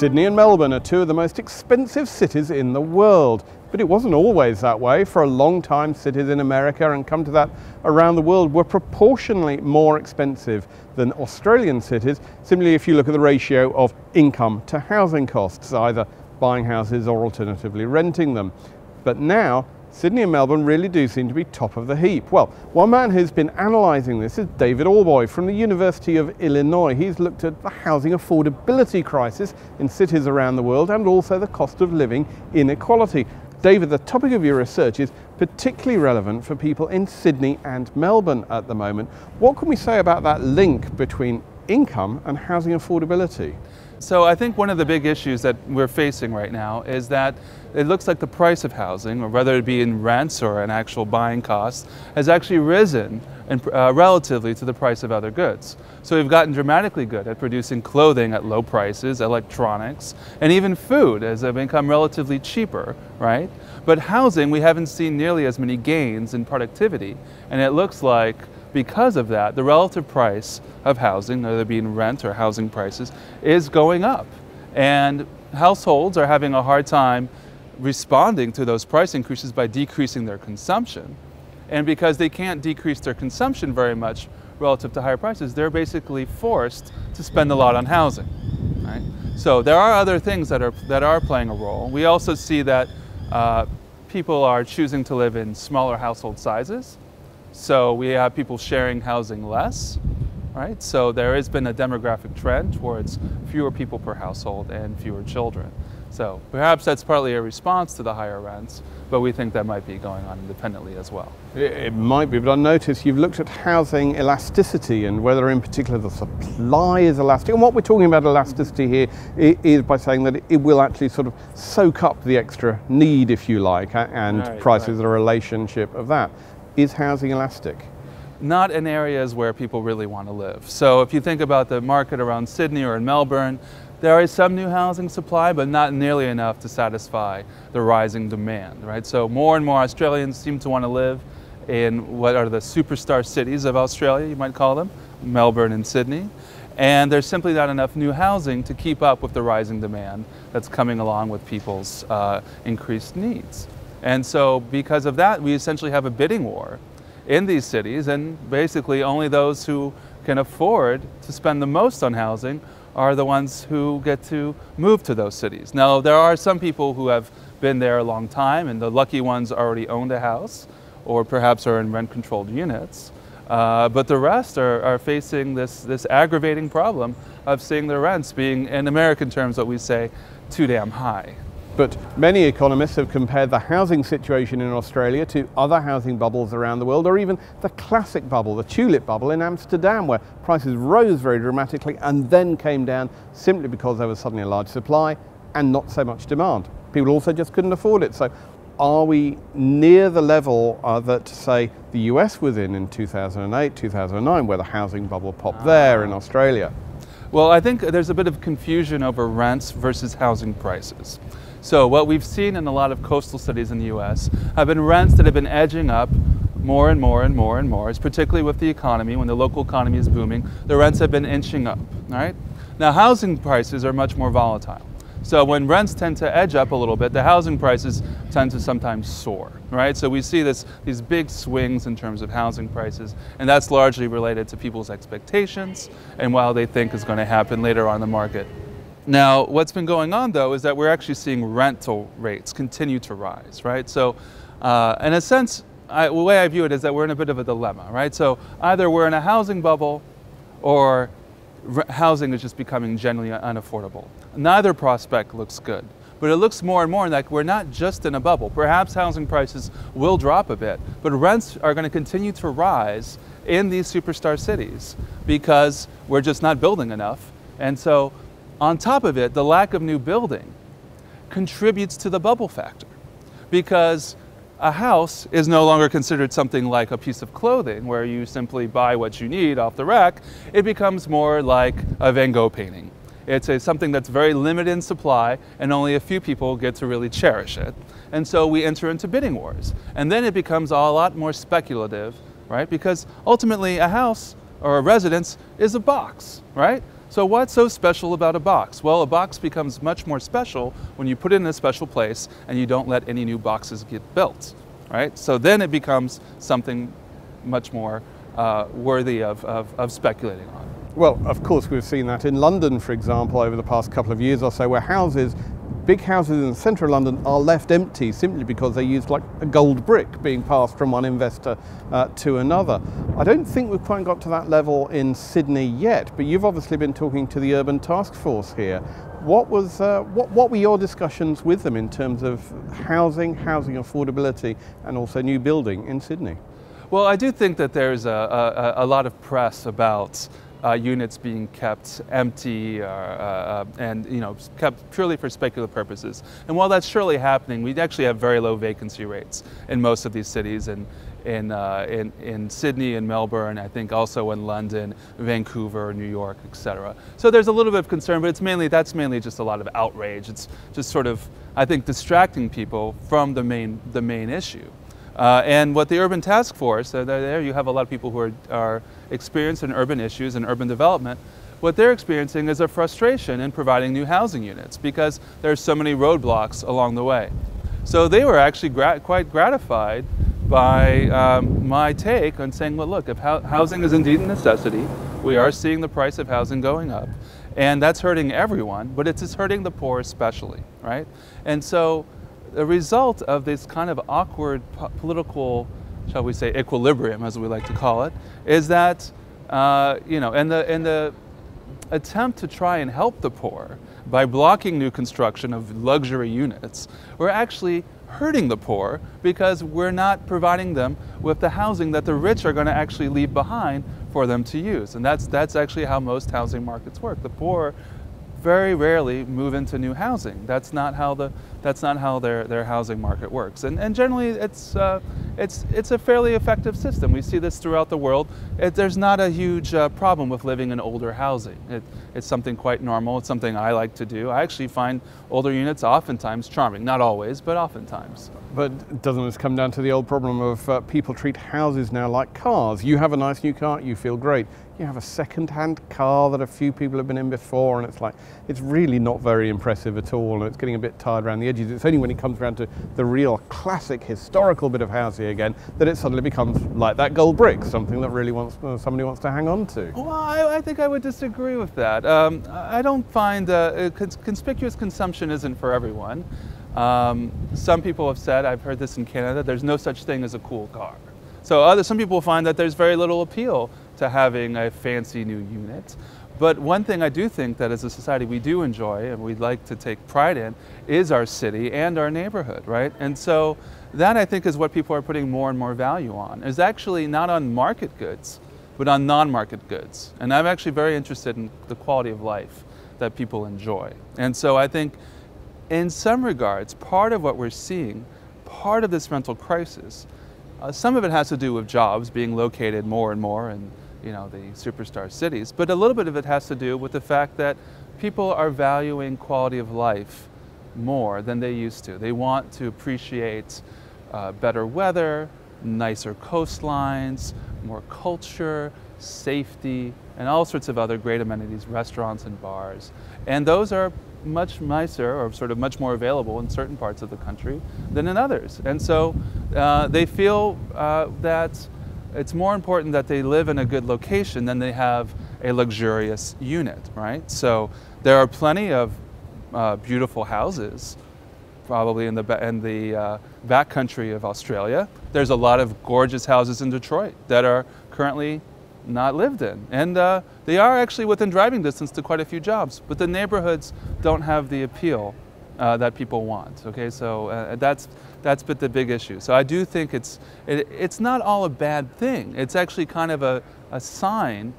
Sydney and Melbourne are two of the most expensive cities in the world. But it wasn't always that way. For a long time, cities in America, and come to that around the world, were proportionally more expensive than Australian cities, simply if you look at the ratio of income to housing costs, either buying houses or alternatively renting them. But now, Sydney and Melbourne really do seem to be top of the heap. Well, one man who's been analysing this is David Albouy from the University of Illinois. He's looked at the housing affordability crisis in cities around the world and also the cost of living inequality. David, the topic of your research is particularly relevant for people in Sydney and Melbourne at the moment. What can we say about that link between income and housing affordability? So I think one of the big issues that we're facing right now is that it looks like the price of housing, or whether it be in rents or an actual buying cost, has actually risen relatively to the price of other goods. So we've gotten dramatically good at producing clothing at low prices, electronics, and even food has become relatively cheaper, right? But housing, we haven't seen nearly as many gains in productivity, and it looks like because of that, the relative price of housing, whether it be in rent or housing prices, is going up. And households are having a hard time responding to those price increases by decreasing their consumption. And because they can't decrease their consumption very much relative to higher prices, they're basically forced to spend a lot on housing, right? So there are other things that are playing a role. We also see that people are choosing to live in smaller household sizes. So we have people sharing housing less, right? So there has been a demographic trend towards fewer people per household and fewer children. So perhaps that's partly a response to the higher rents, but we think that might be going on independently as well. It might be, but I notice you've looked at housing elasticity and whether in particular the supply is elastic. And what we're talking about elasticity here is by saying that it will actually sort of soak up the extra need, if you like, and price is a relationship of that. Is housing elastic? Not in areas where people really want to live. So if you think about the market around Sydney or in Melbourne, there is some new housing supply, but not nearly enough to satisfy the rising demand, right? So more and more Australians seem to want to live in what are the superstar cities of Australia, you might call them, Melbourne and Sydney. And there's simply not enough new housing to keep up with the rising demand that's coming along with people's increased needs. And so because of that, we essentially have a bidding war in these cities, and basically only those who can afford to spend the most on housing are the ones who get to move to those cities. Now, there are some people who have been there a long time, and the lucky ones already owned a house, or perhaps are in rent-controlled units. But the rest are facing this aggravating problem of seeing their rents being, in American terms, what we say, too damn high. But many economists have compared the housing situation in Australia to other housing bubbles around the world, or even the classic bubble, the tulip bubble in Amsterdam, where prices rose very dramatically and then came down simply because there was suddenly a large supply and not so much demand. People also just couldn't afford it. So are we near the level that, say, the US was in 2008, 2009, where the housing bubble popped there in Australia? Well, I think there's a bit of confusion over rents versus housing prices. So what we've seen in a lot of coastal cities in the US have been rents that have been edging up more and more and more and more, particularly with the economy. When the local economy is booming, the rents have been inching up, right? Now, housing prices are much more volatile. So when rents tend to edge up a little bit, the housing prices tend to sometimes soar, right? So we see these big swings in terms of housing prices, and that's largely related to people's expectations and what they think is going to happen later on in the market. Now, what's been going on, though, is that we're actually seeing rental rates continue to rise, right? So in a sense, the way I view it is that we're in a bit of a dilemma, right? So either we're in a housing bubble or housing is just becoming generally unaffordable. Neither prospect looks good, but it looks more and more like we're not just in a bubble. Perhaps housing prices will drop a bit, but rents are going to continue to rise in these superstar cities because we're just not building enough. And so on top of it, the lack of new building contributes to the bubble factor, because a house is no longer considered something like a piece of clothing where you simply buy what you need off the rack. It becomes more like a Van Gogh painting. It's something that's very limited in supply, and only a few people get to really cherish it. And so we enter into bidding wars. And then it becomes a lot more speculative, right? Because ultimately a house or a residence is a box, right? So what's so special about a box? Well, a box becomes much more special when you put it in a special place and you don't let any new boxes get built, right? So then it becomes something much more worthy of speculating on. Well, of course, we've seen that in London, for example, over the past couple of years or so, where big houses in the centre of London are left empty simply because they used like a gold brick being passed from one investor to another. I don't think we've quite got to that level in Sydney yet, but you've obviously been talking to the Urban Task Force here. What were your discussions with them in terms of housing affordability, and also new building in Sydney? Well, I do think that there's a lot of press about units being kept empty and kept purely for speculative purposes. And while that's surely happening, we actually have very low vacancy rates in most of these cities, and in Sydney and Melbourne, I think also in London, Vancouver, New York, etc. So there's a little bit of concern, but that's mainly just a lot of outrage. It's just sort of, I think, distracting people from the main issue. And what the Urban Task Force, there you have a lot of people who are experienced in urban issues and urban development. What they're experiencing is a frustration in providing new housing units because there's so many roadblocks along the way. So they were actually quite gratified by my take on saying, well, look, if housing is indeed a necessity, we are seeing the price of housing going up, and that's hurting everyone, but it's hurting the poor especially, right? And so the result of this kind of awkward political, shall we say, equilibrium, as we like to call it, is that, and the attempt to try and help the poor by blocking new construction of luxury units, we're actually hurting the poor because we're not providing them with the housing that the rich are going to actually leave behind for them to use. And that's actually how most housing markets work. The poor very rarely move into new housing. That's not how their housing market works. And generally, it's a fairly effective system. We see this throughout the world. There's not a huge problem with living in older housing. It's something quite normal. It's something I like to do. I actually find older units oftentimes charming. Not always, but oftentimes. But doesn't this come down to the old problem of people treat houses now like cars? You have a nice new car, you feel great. You have a second-hand car that a few people have been in before, and it's really not very impressive at all, and it's getting a bit tired around the edges. It's only when it comes around to the real classic historical bit of housing again that it suddenly becomes like that gold brick, something that really somebody wants to hang on to. Well, I think I would disagree with that. I don't find conspicuous consumption isn't for everyone. Some people have said, I've heard this in Canada, there's no such thing as a cool car. So some people find that there's very little appeal to having a fancy new unit. But one thing I do think that as a society we do enjoy and we'd like to take pride in is our city and our neighborhood, right? And so that, I think, is what people are putting more and more value on, is actually not on market goods, but on non-market goods. And I'm actually very interested in the quality of life that people enjoy. And so I think in some regards, part of what we're seeing, part of this rental crisis, some of it has to do with jobs being located more and more in the superstar cities, but a little bit of it has to do with the fact that people are valuing quality of life more than they used to. They want to appreciate better weather, nicer coastlines, more culture, safety, and all sorts of other great amenities, restaurants and bars. And those are much nicer, or sort of much more available in certain parts of the country than in others. And so they feel that it's more important that they live in a good location than they have a luxurious unit, right? So there are plenty of beautiful houses, probably in the backcountry of Australia. There's a lot of gorgeous houses in Detroit that are currently not lived in. And they are actually within driving distance to quite a few jobs, but the neighborhoods don't have the appeal that people want, okay? So that's been the big issue. So I do think it's not all a bad thing. It's actually kind of a sign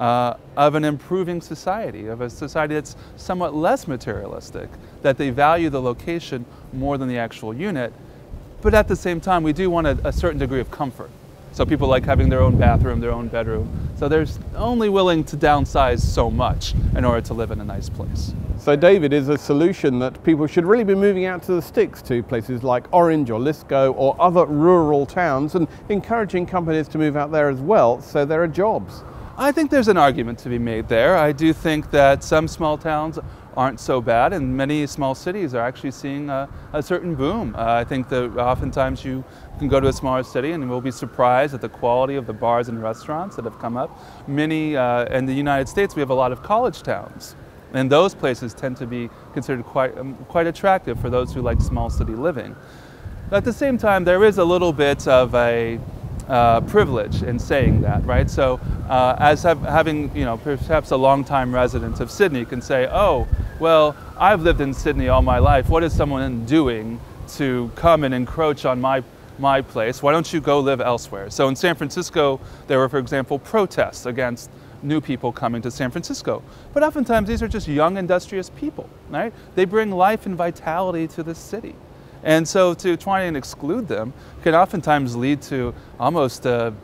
of an improving society, of a society that's somewhat less materialistic, that they value the location more than the actual unit. But at the same time, we do want a certain degree of comfort. So people like having their own bathroom, their own bedroom. So they're only willing to downsize so much in order to live in a nice place. So David, is a solution that people should really be moving out to the sticks, to places like Orange or Lisco or other rural towns, and encouraging companies to move out there as well, so there are jobs. I think there's an argument to be made there. I do think that some small towns aren't so bad, and many small cities are actually seeing a certain boom. I think that oftentimes you can go to a smaller city and we'll be surprised at the quality of the bars and restaurants that have come up. Many, in the United States, we have a lot of college towns, and those places tend to be considered quite attractive for those who like small city living. At the same time, there is a little bit of a privilege in saying that, right? So having, perhaps a longtime resident of Sydney can say, oh, well, I've lived in Sydney all my life. What is someone doing to come and encroach on my place? Why don't you go live elsewhere? So in San Francisco, there were, for example, protests against new people coming to San Francisco. But oftentimes these are just young, industrious people, right? They bring life and vitality to the city. And so to try and exclude them can oftentimes lead to almost a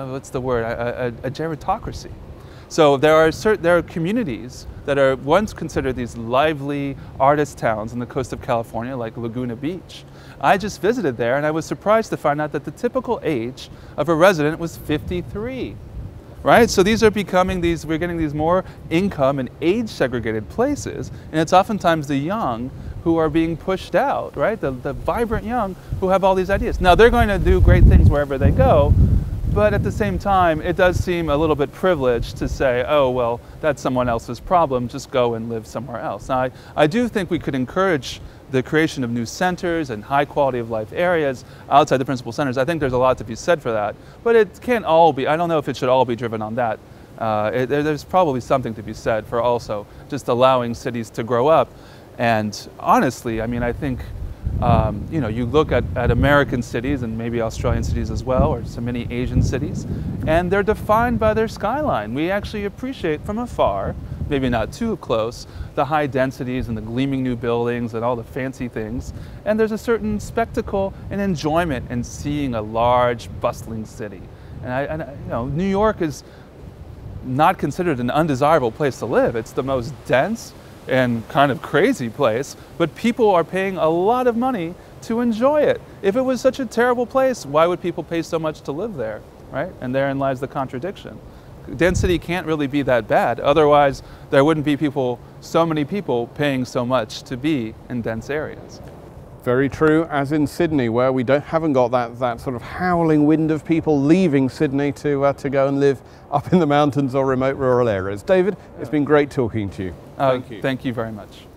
gerontocracy. So there are communities that are once considered these lively artist towns on the coast of California, like Laguna Beach. I just visited there and I was surprised to find out that the typical age of a resident was 53. Right? So these are becoming we're getting these more income and age segregated places, and it's oftentimes the young who are being pushed out, right? The vibrant young who have all these ideas. Now they're going to do great things wherever they go, but at the same time, it does seem a little bit privileged to say, oh, well, that's someone else's problem, just go and live somewhere else. Now, I do think we could encourage the creation of new centers and high quality of life areas outside the principal centers. I think there's a lot to be said for that, but it can't all be, I don't know if it should all be driven on that. There's probably something to be said for also just allowing cities to grow up. And honestly, I mean, I think, you look at American cities and maybe Australian cities as well, or so many Asian cities, and they're defined by their skyline. We actually appreciate from afar, maybe not too close, the high densities and the gleaming new buildings and all the fancy things. And there's a certain spectacle and enjoyment in seeing a large, bustling city. And New York is not considered an undesirable place to live. It's the most dense and kind of crazy place, but people are paying a lot of money to enjoy it. If it was such a terrible place, why would people pay so much to live there, right? And therein lies the contradiction. Density can't really be that bad. Otherwise, there wouldn't be so many people paying so much to be in dense areas. Very true, as in Sydney, where we haven't got that sort of howling wind of people leaving Sydney to go and live up in the mountains or remote rural areas. David, it's been great talking to you. Thank you. Thank you very much.